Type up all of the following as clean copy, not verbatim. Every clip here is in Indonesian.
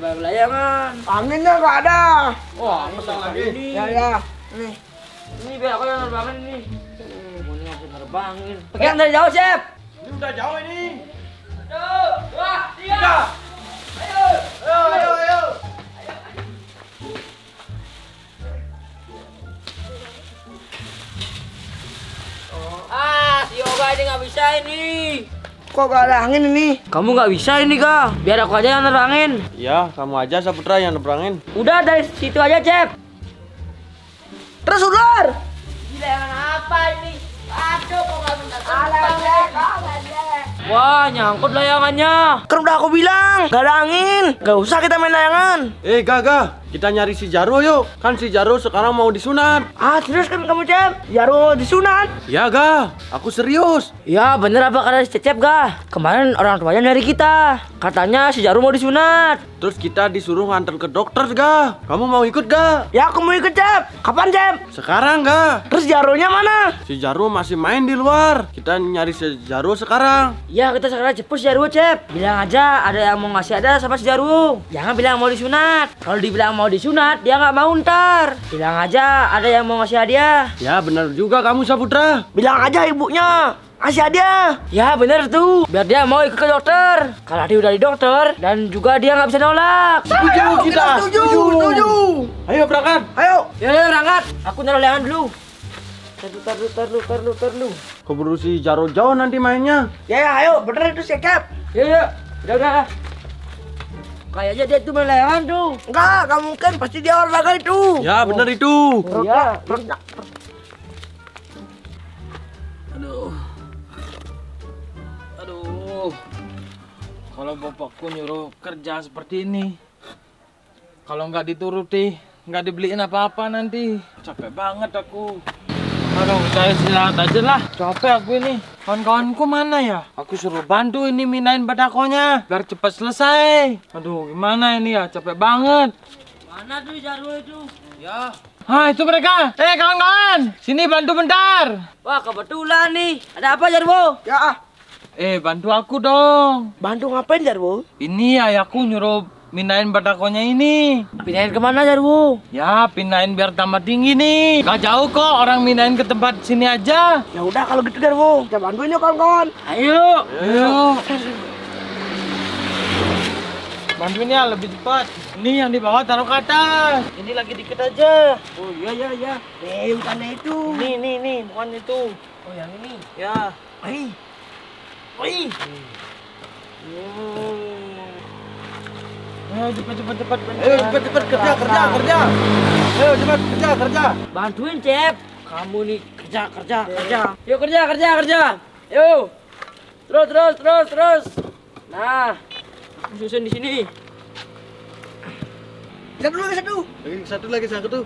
layangan. Anginnya nggak ada. Wah, angin lagi. Ya. Nih. Ini biar aku yang nerbangin ini. Mau ini aku nerbangin. Pegang dari jauh, Chef. Ini udah jauh ini. 1, 2, 3. Ayo. Si Yoga ini nggak bisa ini. Kok nggak ada angin ini? Kamu nggak bisa ini, Ga. Biar aku aja yang nerbangin. Ya, kamu aja Saputra yang nebrangin. Udah dari situ aja, Chef. Terus ular. Gila, yang apa ini? Aduh, kok nggak minta Wah, nyangkut layangannya. Kan udah aku bilang, nggak ada angin. Nggak usah kita main layangan. Gaga, kita nyari si Jarwo yuk. Kan si Jarwo sekarang mau disunat. Serius kan kamu, Cep? Jarwo disunat. Ya, Ga. Aku serius. Ya, bener apa kata si Cecep, Ga? Kemarin orang tuanya dari kita. Katanya si Jarum mau disunat. Terus kita disuruh nganter ke dokter, Ga. Kamu mau ikut, Ga? Ya, aku mau ikut, Cep. Kapan, Cep? Sekarang, Ga. Terus Jarwonya mana? Si Jarwo masih main di luar. Kita nyari si Jarwo sekarang. Ya, kita sekarang cepet si Jarwo, Cep. Bilang aja ada yang mau ngasih ada sama si Jarwo. Jangan bilang mau disunat. Kalau dibilang mau disunat, dia nggak mau ntar. Bilang aja ada yang mau ngasih hadiah. Ya, benar juga kamu, Saputra. Bilang aja ibunya. Kasih hadiah. Ya bener tuh, biar dia mau ikut ke dokter. Kalau dia udah di dokter dan juga dia nggak bisa nolak. Setuju kita. Setuju. Ayo berangkat. Ayo. Ya berangkat. Aku naruh layangan dulu. Terlu. Keburu si Jarwo jauh nanti mainnya. Ya, ayo. Bener itu sih, Cep. Ya. Udah. Kayaknya dia tuh main layangan tuh. Enggak mungkin. Pasti dia olahraga itu. Ya, benar itu. Oh iya. Aduh, kalau bapakku nyuruh kerja seperti ini, kalau nggak dituruti, nggak dibeliin apa-apa nanti. Capek banget aku. Aduh, saya istirahat aja lah. Capek aku ini. Kawan-kawanku mana ya? Aku suruh bantu ini minain badakonya, biar cepat selesai. Aduh, gimana ini ya? Capek banget. Mana tuh Jarwo itu? Ya. Itu mereka. Kawan-kawan, sini bantu bentar. Wah, kebetulan nih. Ada apa Jarwo? Ya. Bantu aku dong. Bantu ngapain, Jarwo? Ini ayahku nyuruh minain badakonya ini. Pindahin kemana Jarwo? Ya, pindahin biar tambah tinggi nih. Gak jauh kok, orang minain ke tempat sini aja. Ya udah kalau gitu, Jarwo. Kita bantuin yuk, kawan-kawan. Ayo. Bantuin ya, lebih cepat. Ini yang di bawah taruh ke atas. Ini lagi dikit aja. Oh iya. Bukannya itu. Nih, bukan itu. Oh yang ini. Ya. Wih. Ayo cepat. Ayo cepat kerja. Ayo cepat kerja. Bantuin Cep. Kamu nih kerja. Yuk kerja. Yuk. Terus. Nah, aku susun di sini. Satu. Lagi satu.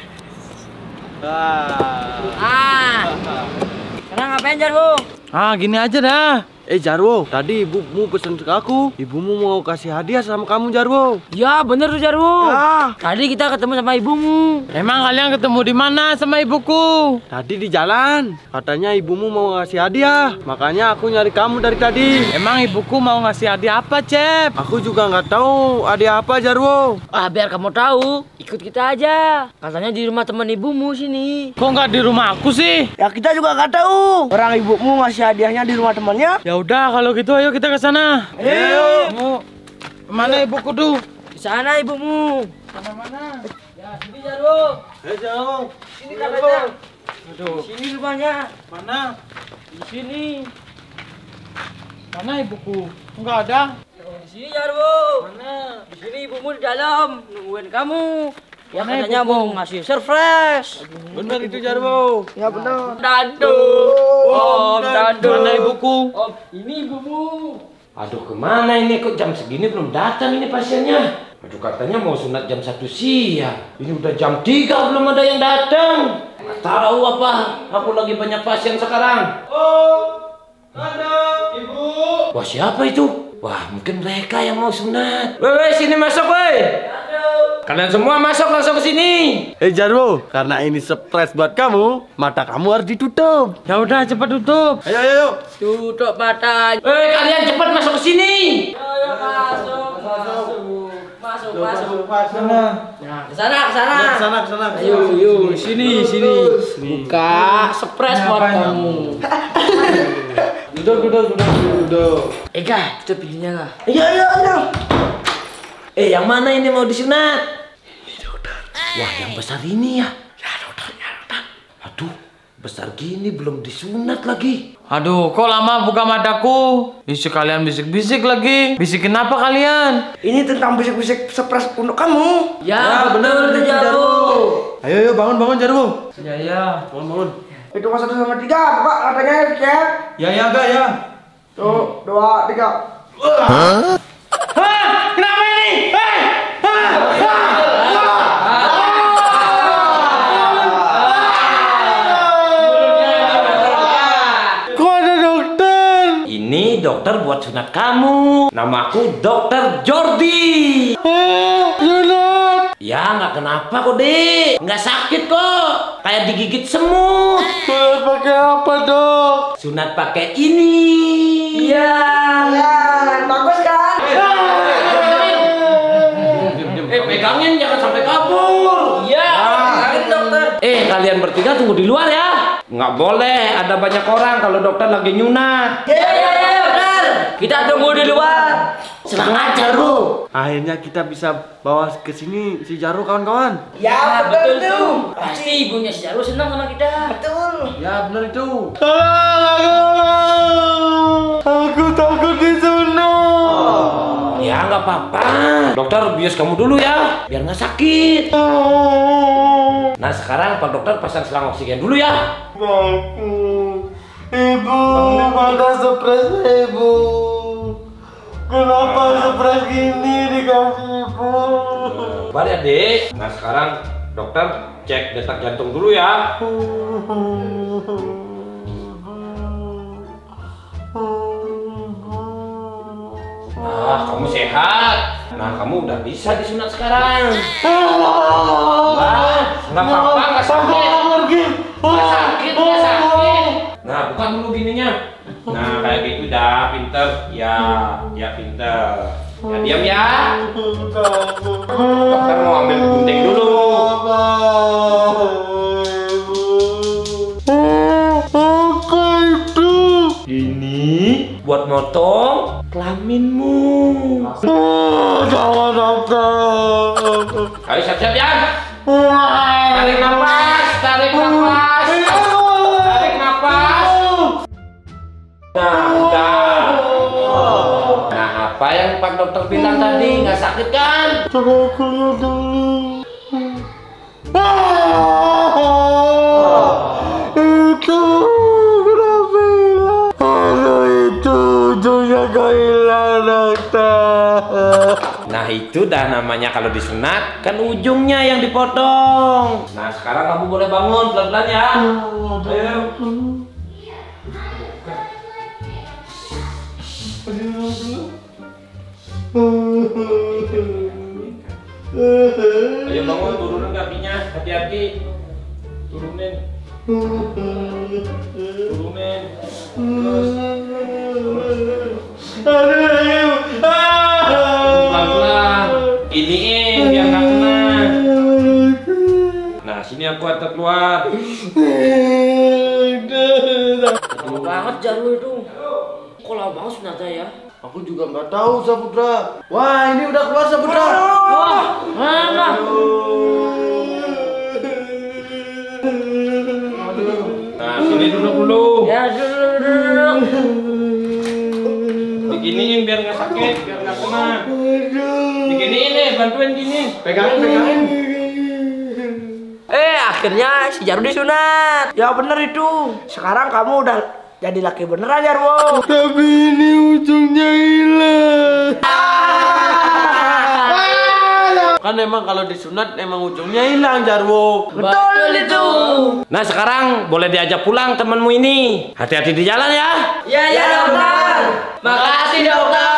Sekarang ngapain Jarwo? Gini aja dah. Jarwo, tadi ibumu pesen ke aku. Ibumu mau kasih hadiah sama kamu, Jarwo. Ya bener tuh Jarwo. Ya. Tadi kita ketemu sama ibumu. Emang kalian ketemu di mana sama ibuku? Tadi di jalan, katanya ibumu mau ngasih hadiah. Makanya aku nyari kamu dari tadi. Emang ibuku mau ngasih hadiah apa, Cep? Aku juga nggak tahu hadiah apa, Jarwo. Biar kamu tahu, ikut kita aja. Katanya di rumah teman ibumu sini. Kok nggak di rumah aku sih? Ya kita juga nggak tahu. Orang ibumu ngasih hadiahnya di rumah temannya. Ya udah, kalau gitu ayo kita ke sana. Ayo. Mana ibuku tuh? Di sana ibumu. Mana? Ya sini Jarwo. Jarwo. Sini katanya. Aduh, Sini rumahnya. mana? Di sini. Mana ibuku? Nggak ada. Di sini Jarwo. Mana? Di sini ibumu di dalam nungguin kamu. Ya Mana katanya ibuku? mau ngasih surprise. Bener itu, Jarwo. Ya benar. Dadu. Om Dadu. Mana ibuku? Om, ini ibumu. Aduh, kemana ini? Kok jam segini belum datang ini pasiennya? Aduh, katanya mau sunat jam 1 siang. Ini udah jam 3 belum ada yang datang. Nggak tahu apa. Aku lagi banyak pasien sekarang. Ada, ibu. Wah, siapa itu? Wah, mungkin mereka yang mau sunat. Woi, sini masuk, woi. Kalian semua masuk langsung ke sini. Jarwo, karena ini surprise buat kamu, mata kamu harus ditutup. Ya udah, cepat tutup. Ayo. Tutup mata. Woi, kalian cepat masuk ke sini. Ayo masuk. masuk. Sana. Nah, ke sana. Kesana. Ayo, sini. Buka surprise buat kamu. Duduk. Kak, kita pilihnya kak. Iya. Yang mana ini mau disunat? Ini dokter. Wah, yang besar ini ya. Ya dokter. Aduh, besar gini belum disunat lagi. Aduh, kok lama buka mataku? Isi kalian bisik-bisik lagi. Bisikin apa kalian? Ini tentang bisik-bisik surprise untuk kamu. Ya, bener Jarwo. Ayo bangun Jarwo. Ya. Bangun. Itu 1 sampai 3, Pak. Katanya cek. Ya Kak ya. Tuh, 2, 3. Kenapa ini? Kok ada dokter? Ini dokter buat sunat kamu. Namaku Dokter Jordi. Sunat. Ya nggak kenapa kok dek. Nggak sakit kok. Kayak digigit semut. Sunat pakai apa dok? Sunat pakai ini. Iya. Ya, bagus kan? Pegangin jangan sampai kabur. Iya. Dokter. Kalian bertiga tunggu di luar ya. Nggak boleh ada banyak orang kalau dokter lagi nyunat. Iya, benar. Kita tunggu di luar. Senang aja lu. Akhirnya kita bisa bawa ke sini si Jarwo kawan-kawan. Ya, betul tuh. Pasti ibunya si Jarwo senang sama kita. Betul. Ya benar itu. Aku takut disunat. Ya nggak apa-apa. Dokter bius kamu dulu ya, biar nggak sakit. Nah sekarang Pak Dokter pasang selang oksigen dulu ya. Ibu, mana surprise ibu? Kenapa surprise gini dikasih ibu? Sabar ya dek. Nah sekarang dokter cek detak jantung dulu ya. Nah kamu sehat. Nah kamu udah bisa disunat sekarang. Nah nggak apa-apa, nggak sakit. Nggak sakit. Nah bukan dulu gininya. Nah kayak gitu dah, pinter. Ya pinter. Ya diam ya. Dokter mau ambil gunting dulu. Ini buat motong kelaminmu. Jangan dokter. Ayo siap-siap ya. Tarik nafas. Nah, udah. Nah, apa yang Pak Dokter bilang tadi? Nggak sakit kan? Coba dulu. Itu kenapa hilang? Itu ujungnya kok hilang dokter. Nah, itu dah namanya kalau disunat kan ujungnya yang dipotong. Nah, sekarang kamu boleh bangun pelan-pelan ya. Ayo. Ayo bangun, turunin kakinya, hati-hati. Turunin. Pelan-pelan. Iniin biar nggak kena. Nah, sini aku angkat keluar. Lama banget Jarwo itu. Kok lama banget sunatnya ya? Aku juga nggak tahu Saputra. Wah ini udah keluar Saputra. Wah, mana? Nah, sini duduk dulu. Ya, duduk. Diginiin biar nggak sakit, biar nggak kena. Diginiin nih, bantuin gini. Pegangin. Akhirnya si Jarwo disunat. Ya bener itu. Sekarang kamu udah jadi laki beneran Jarwo. Tapi ini ujungnya hilang. Kan emang kalau disunat emang ujungnya hilang Jarwo. Betul itu. Nah, sekarang boleh diajak pulang temanmu ini. Hati-hati di jalan ya. Ya dokter. Makasih dokter.